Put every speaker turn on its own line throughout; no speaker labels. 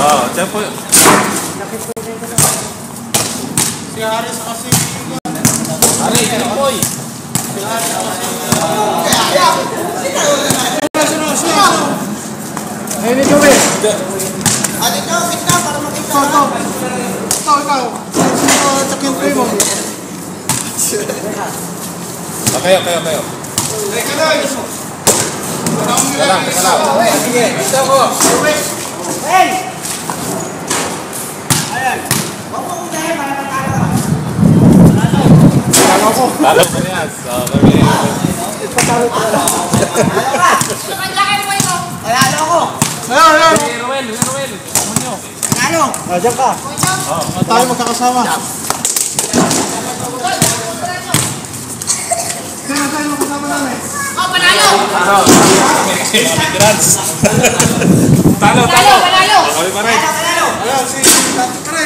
Diyan po.
Si Haris kasi.
Hari, Pinoy.
Si Haris kasi.
Ayun ito eh.
Adik ka, kita para makita. Ikaw. Check yung frame mo.
Kayo.
Teka lang.
Salam.
Sige, ito ko. Hey! Ayan. Huwag mo kong dahil para matalo.
Talo ko.
Talo ko niya. Kami.
Patalo ko na lang.
Palalo ko.
Ruel. Munyo.
Palalo.
Diyan ka.
Tayo magkakasama. Kaya tayo magkasama namin.
Talo. Kami pa rin.
Ayan, si Tati Karen.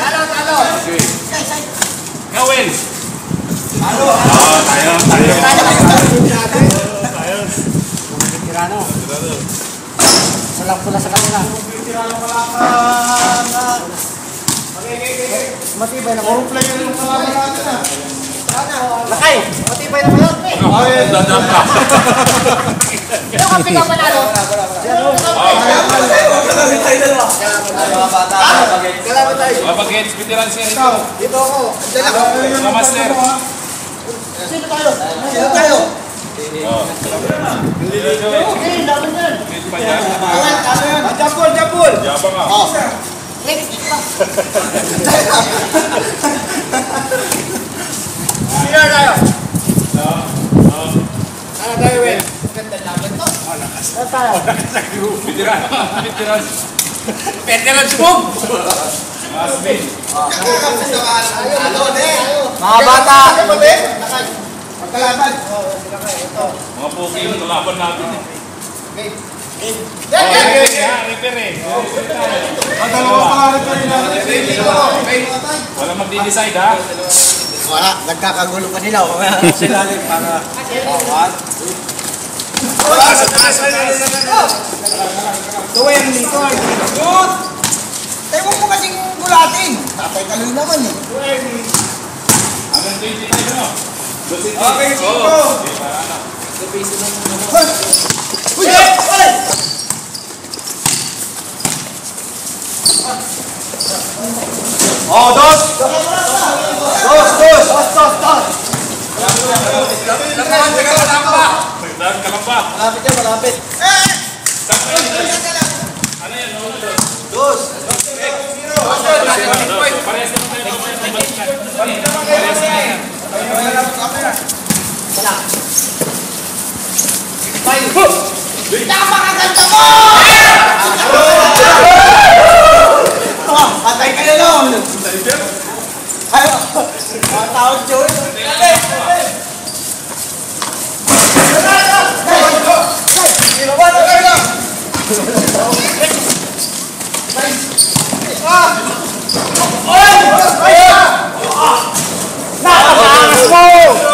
Gawin.
Talo.
Tayo.
Tirano. Salak pula sa kanila.
Tirano pala ka.
Matibay na ko.
Puro player yung kasama natin ah.
Lakay! Matibay na ba yun?
Dadam ka. Mapag-heads, bitiran siya rito.
Dito ako.
Mga master.
Sino tayo?
Lead pa dyan.
Jabul.
Yabang ka.
Sino tayo?
Ano tayo, Wen? Ano tayo?
Bitiran.
Veteran sumog.
Asmin.
Mga bata!
Magkalaban.
Mga puki yung kalaban natin. Referee.
Dalawa pala rin pa rin natin.
Wala magdi-decide ha.
Wala, nagkakagulo pa sila. Sila rin para...
Gawin dito. Good. Tayo mo kasing gulatin. Tatay kaloy naman eh.
Hanggang 20 tayo no?
Okay, Chico. Uy!
Oh, dos!
Kalamba.
Malapit yan, malapit.
Ano yan?
Dos!
Parehas naman tayo. Parehas na yan.
Napakaganda mo! Patay ka na lang! Ayaw! Mga tawag Joey!
Nakatakas mo!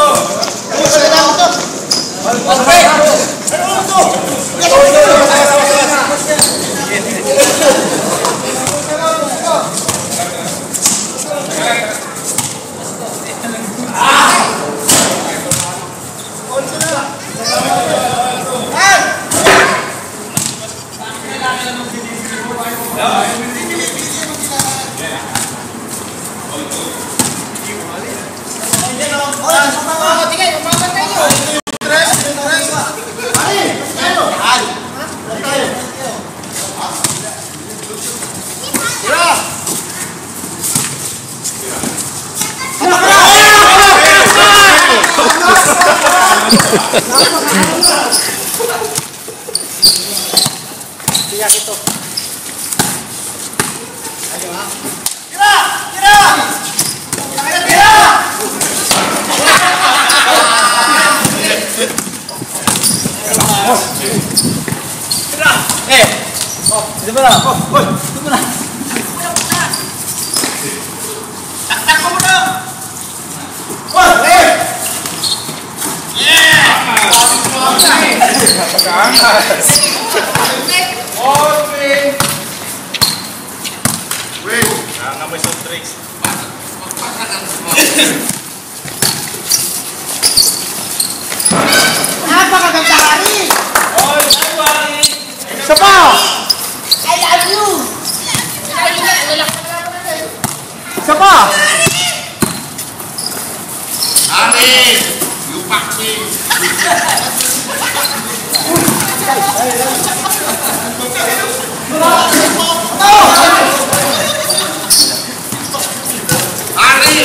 Tiyak ito. Ayo ha. Tira! Tira! Tira! Tira! Oh, dito ba na? Oh, dito ba na? Taktak mo muna! Oh,
Pagkaangas.
I love you.
Isa pa.
Amin! Yupak nih. Ari!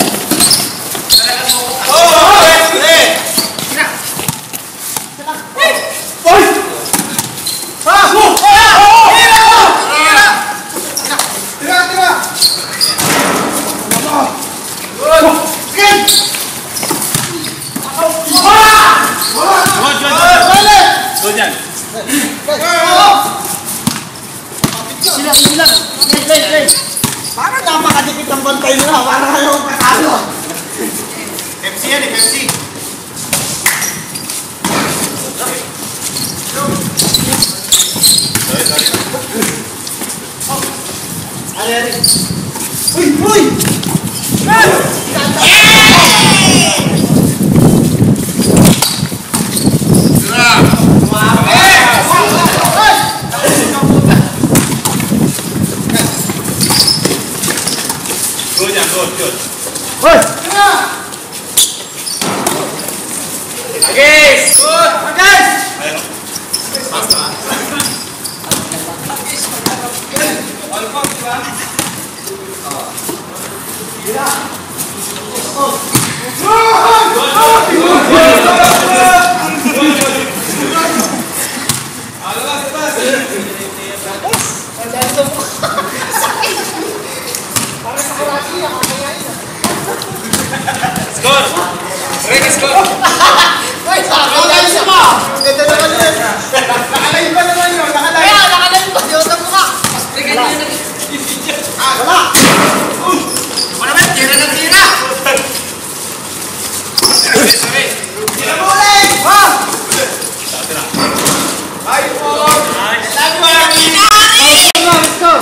Parang napakadikit ng bantay nila. Parang ayaw patalo.
Pepsi yan eh, Pepsi.
Uy! Uy!
Good.
Hoy!
Agis!
Good! Guys!
Skor! Rek, skor!
Uy! Nakalayin siya pa! Ganda naman yun! Nakalayin pa naman yun! Nakalayin! Kaya! Nakalayin pa! Diyos ang mukha! Wala!
Wala ba? Tira na tira! Sabi!
Tira mo ulit! Ha?
Tira!
Ay po!
Lagi mo lang tira!
Let's go!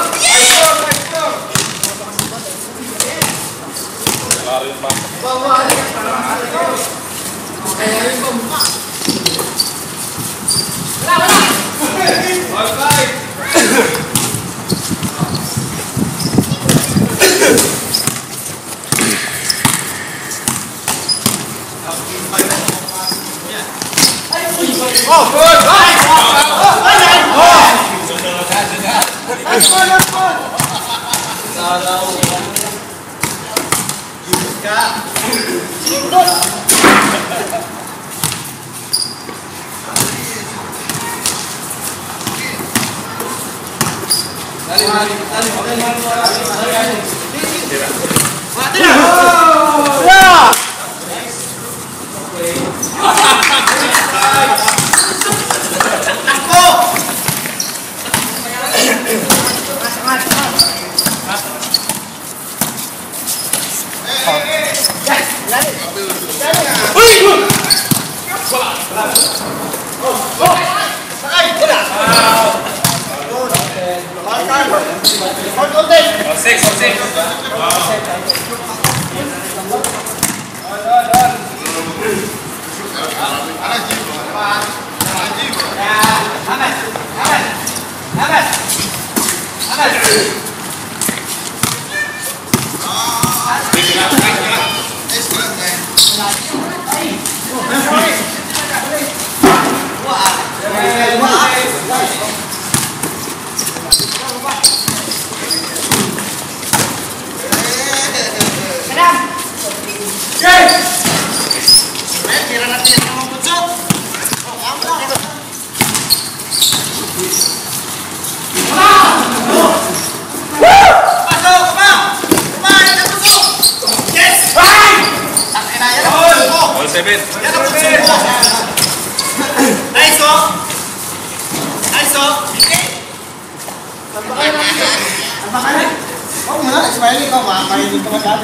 Oo nga, Ismaili ka, makakarinig ka masyado.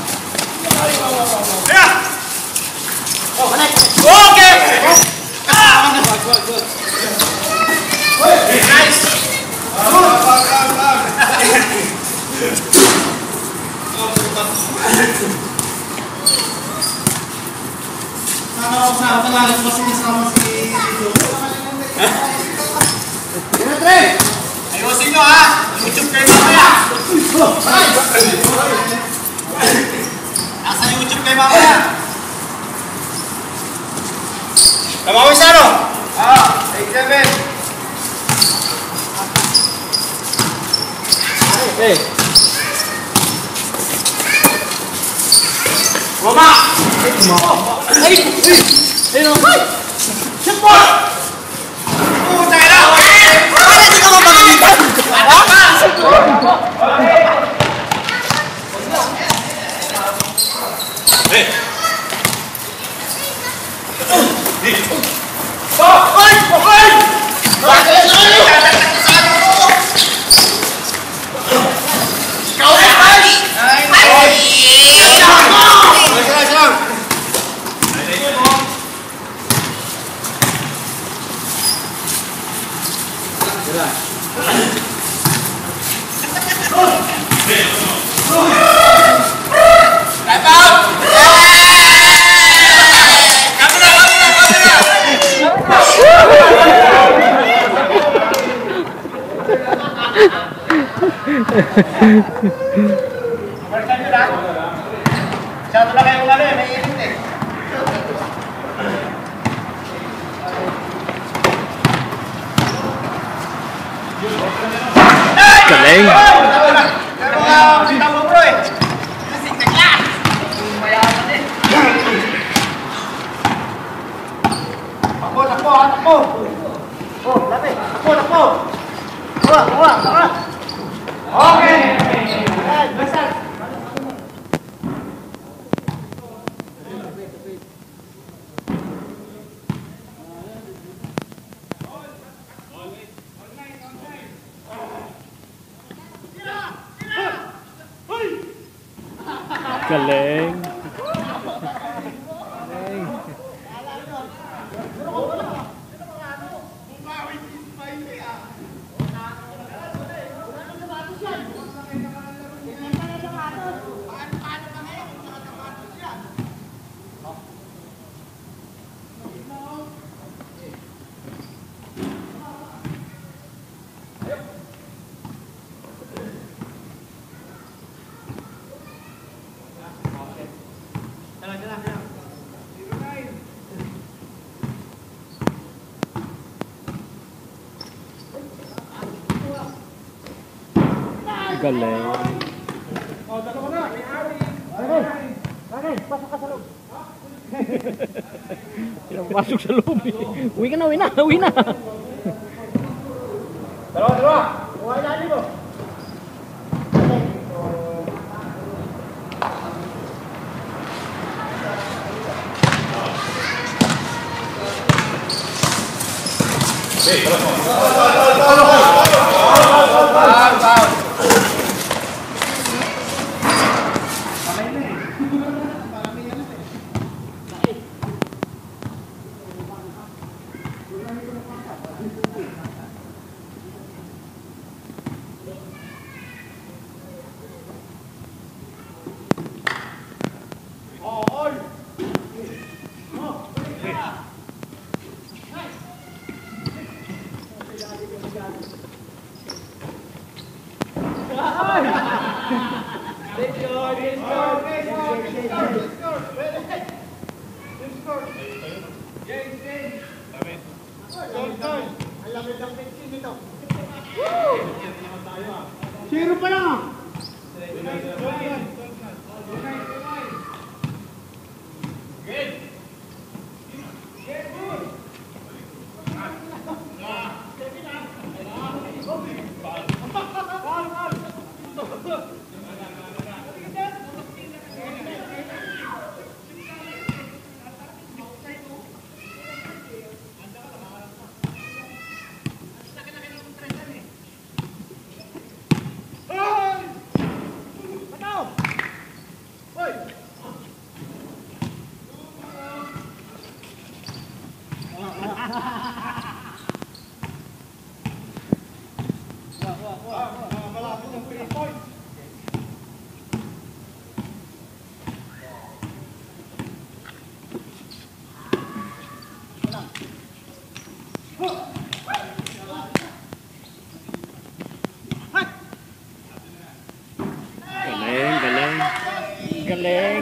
Okay!
Nice!
Sana ako sa talagang masing-isama si Lolo.
Ayusin nyo ha! YouTube kayo mamaya! Nasa YouTube kayo mamaya! Tamawi sa ano? Take 7! Okay. Roma! Ay! Ayun! Ay! Simple! Puta ka na! Bakit hindi ka mapagalitan? Hey! Ay! Ay! Bakit? Ikaw na! Ay! Ay! Masyado na kayong ano eh, may init eh.
Galing!
Pero kita mo bro eh. Kasing nagla! Mayaman eh. Takbo, takbo, takbo! Oh, labi! Takbo, takbo! Kuha, kuha, kuha! Okay! Basta!
Galing! Galing! Pasok sa loob eh. Uwi ka na, uwi na, uwi na.
Dalawa, dalawa! Kuha ilalim mo! Hey,
Zero pa lang.
Galing.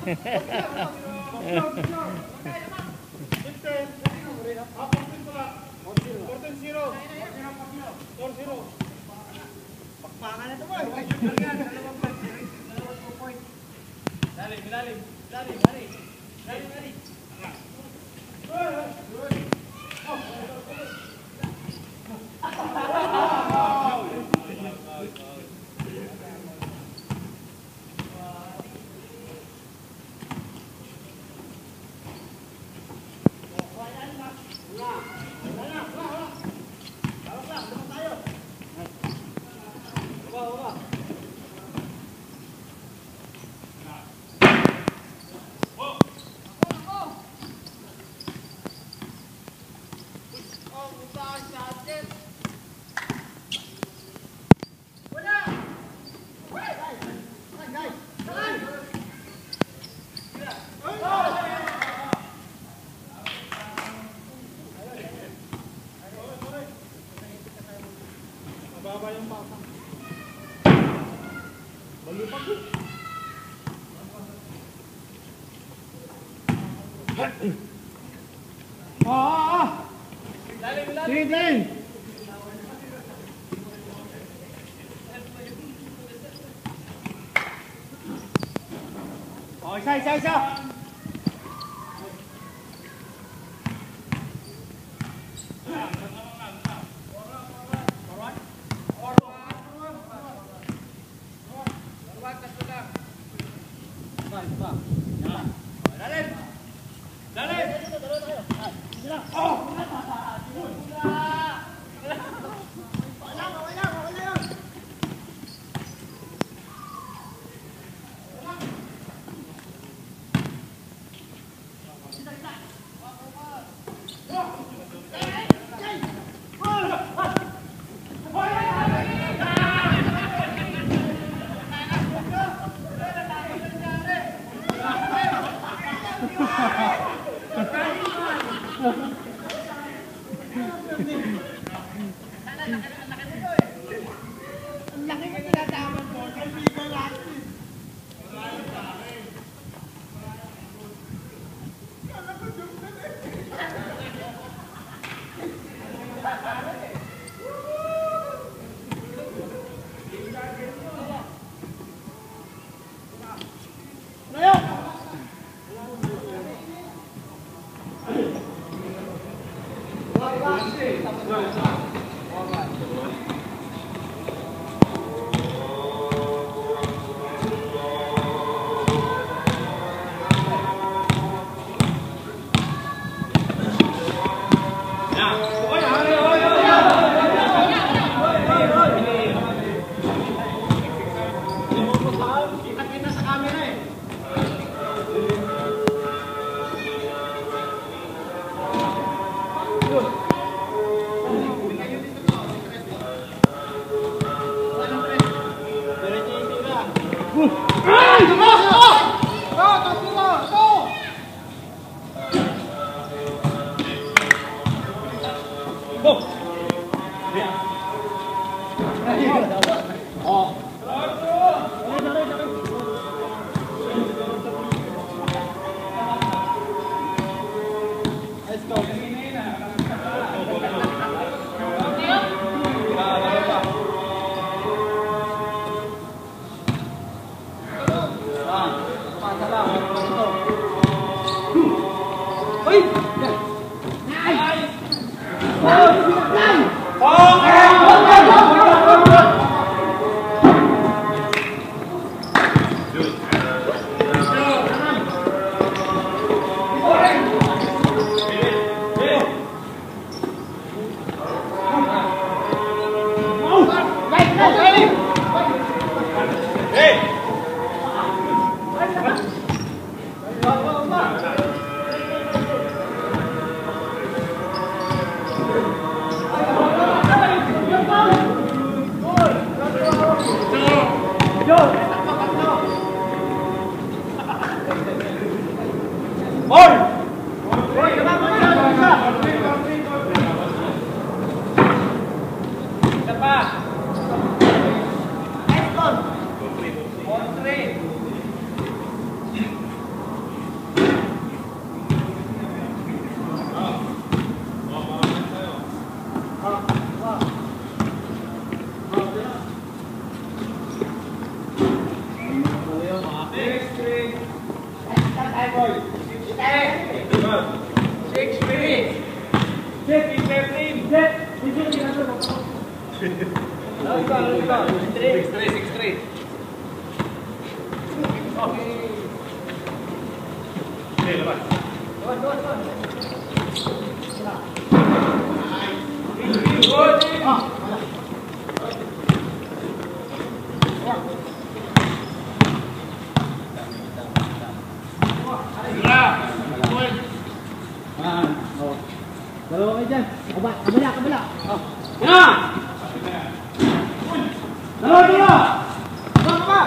Pakpangan ito boy. Lalim. Lalim. Oh, isa.
Dalawa kayo dyan. Kabila. Oh. Yan! Dalawa dito! Baka!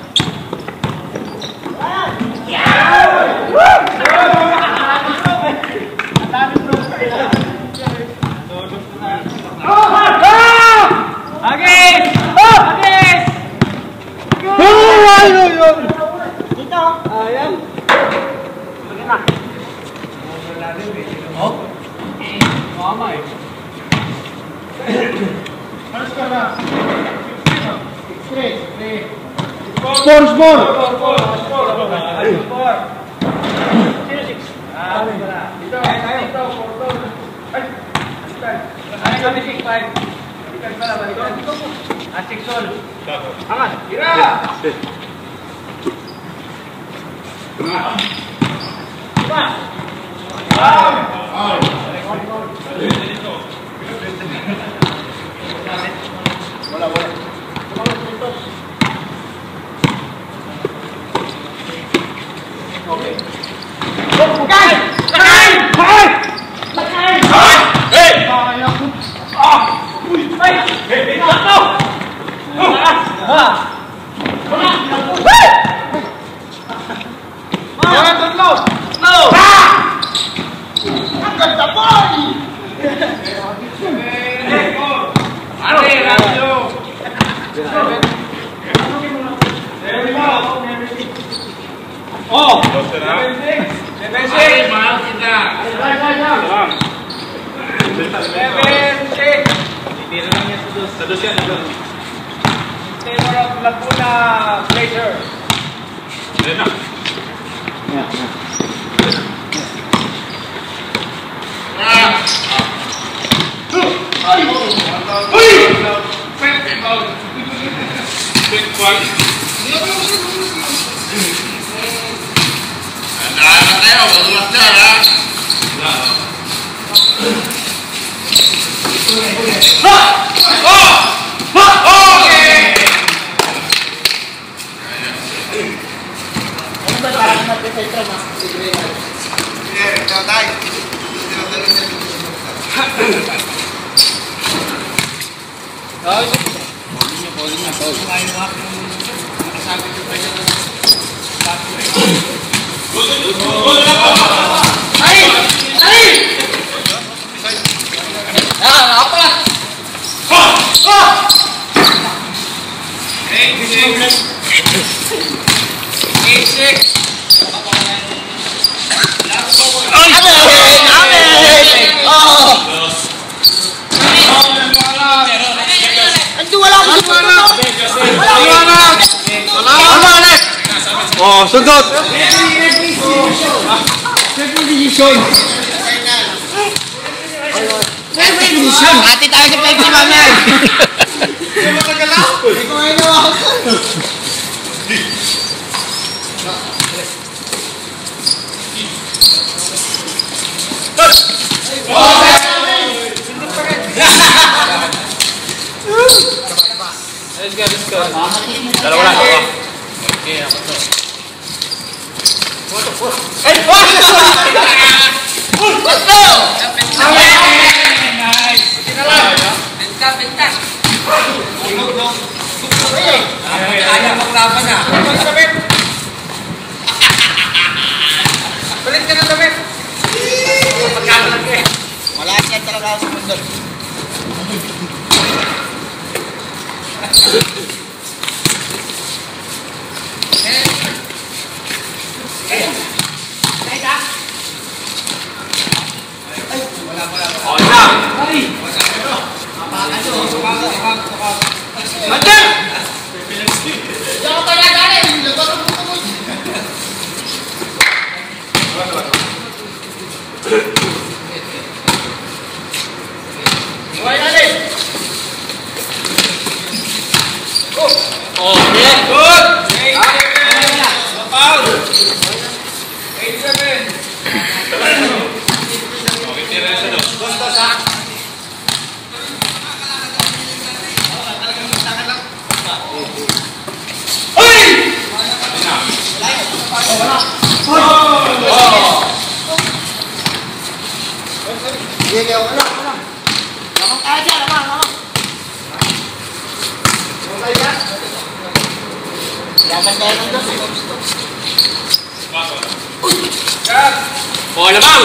Sport! Oh, sundot!
Hati tayo sa Pepsi mamaya.
Let's go. Dalawa lang. Okay, ako to.
Benta. Ayaw maglaban na. Balik ka na damit. Pagkakalag eh. Wala siya talaga sa mundo.
Andiyan!
Jangan tanya dari, baru putus. Mulai tadi.
Oh, okay. Good. พอแล้วมั้ง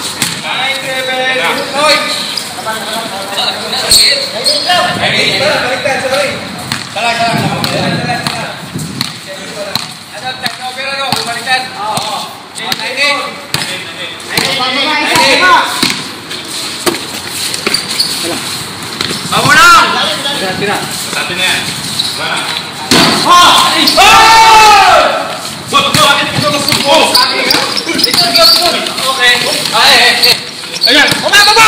Kamu dong.
Tidak. Satunya. Mana? Oke. Ayo. Mama.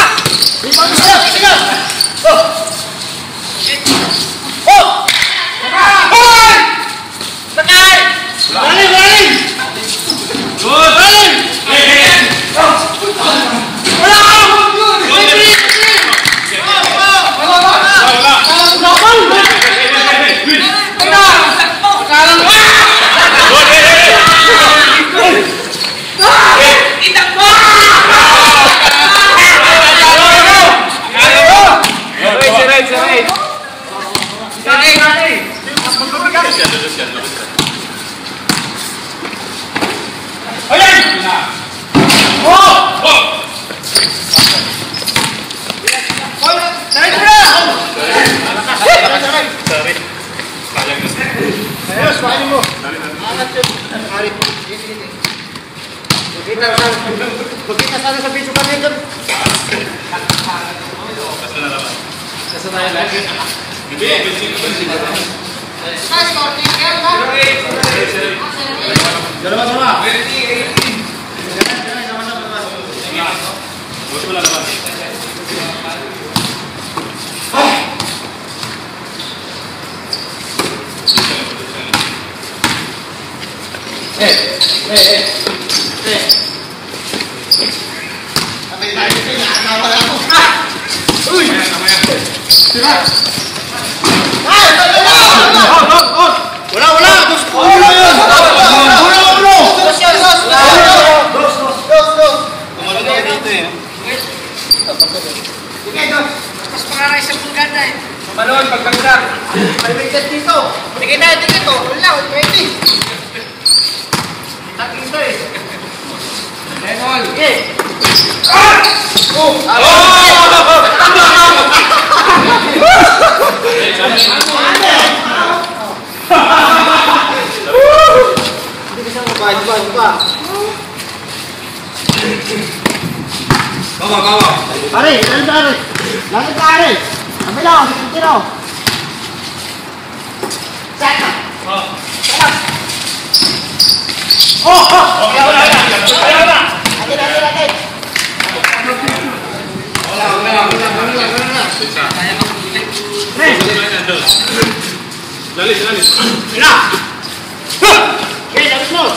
Kita sana sa video kan yun. Kasanayan lagi. Balon, pagbagsak. Pagbagsak dito. Tingin na dito. Wala, pwede. Takin ito eh. Lenol. Hindi bisa mababa. Bawa. Pare, Langit pare. Ambil lang, sikit lang. Saka. Lalis. Ina. Oke, jangan semua.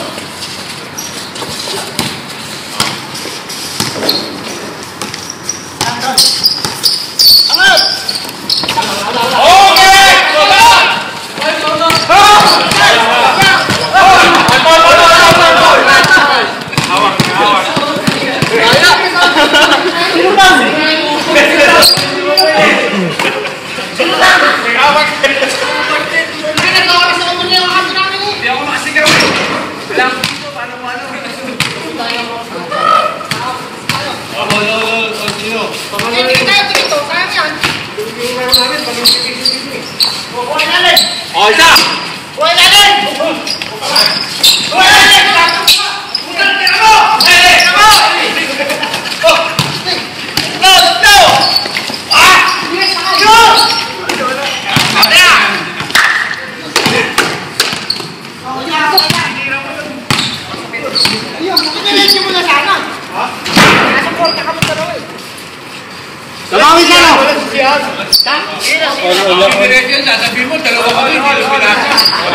Diretso yun, sasabihin mo, dalawa kami, hindi mo pinasa.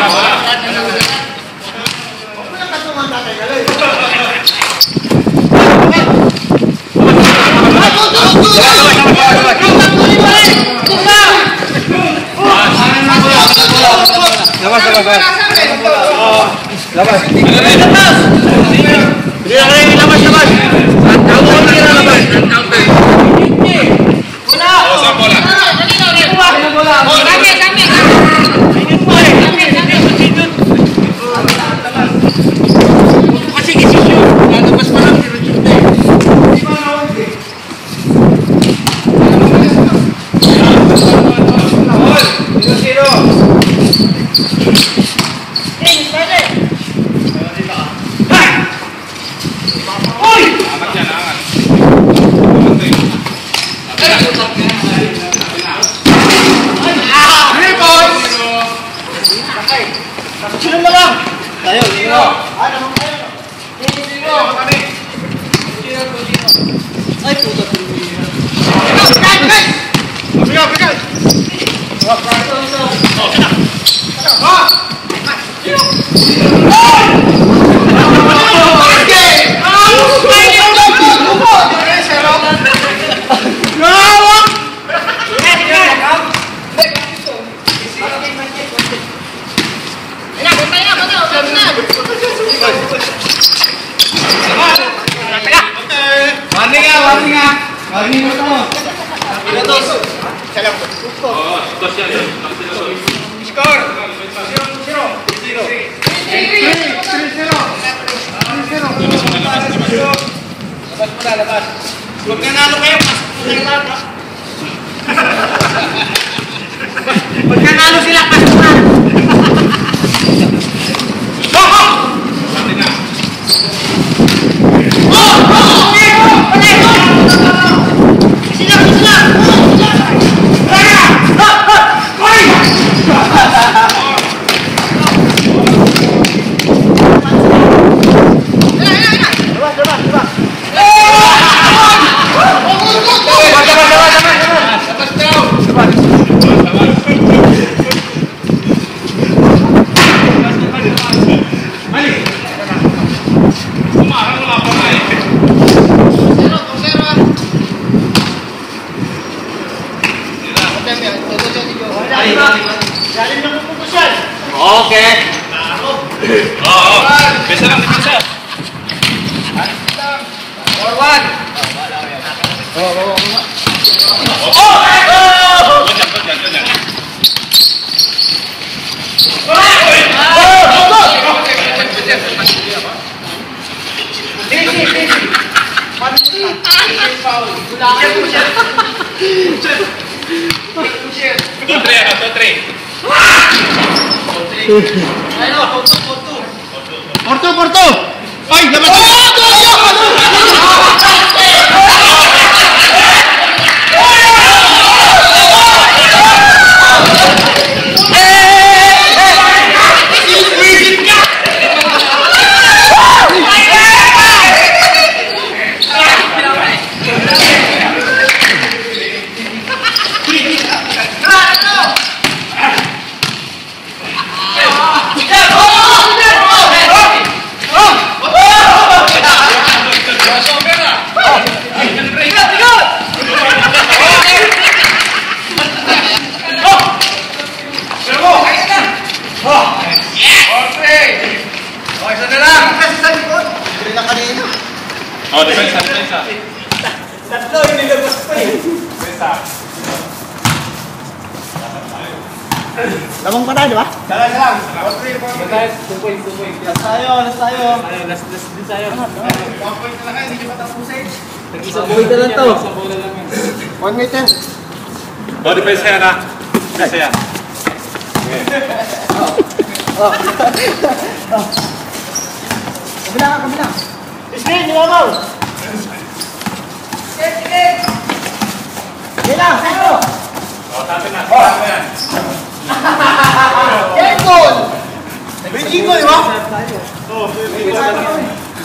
Huwag mo lang katungan tatay galay.
Labas. Labas.
Huwag nanalo kayo, pasok mo kayo lahat, ha? Pag nanalo sila, pasok na!
Okay. Oo. Bisa lang, bisa.
Forward!
Porto. Ay, dapat. Oh, depensa.
Tatlo, yung nilabas pa eh. Lamang pa tayo, di ba?
Salang.
Last tayo.
Last din tayo.
1 point na lang, hindi nyo matapusin.
Isang buhay na lang to.
1 minute yan.
Oh, depensa yan, ha? Depensa yan.
Kabila. Ismail, nilabaw! Kailang, sa'yo!
Oh, tatin na. Oh, yan.
Game goal! May goal, di ba?
Oh,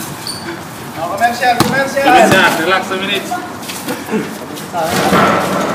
Commercial.
depensa, relax a minute.